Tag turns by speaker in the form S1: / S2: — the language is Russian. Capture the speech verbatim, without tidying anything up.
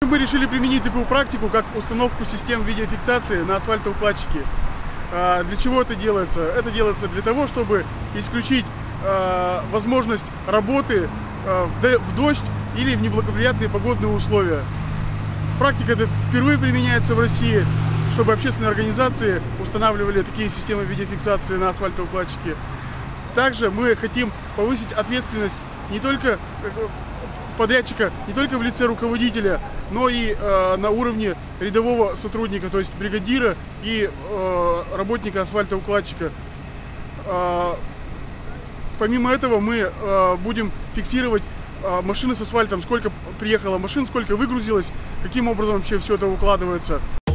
S1: Мы решили применить такую практику, как установку систем видеофиксации на асфальтоукладчике. Для чего это делается? Это делается для того, чтобы исключить возможность работы в дождь или в неблагоприятные погодные условия. Практика эта впервые применяется в России, чтобы общественные организации устанавливали такие системы видеофиксации на асфальтоукладчике. Также мы хотим повысить ответственность не только подрядчика, не только в лице руководителя, но и э, на уровне рядового сотрудника, то есть бригадира и э, работника асфальтоукладчика. Э, помимо этого мы э, будем фиксировать э, машины с асфальтом, сколько приехало машин, сколько выгрузилось, каким образом вообще все это укладывается.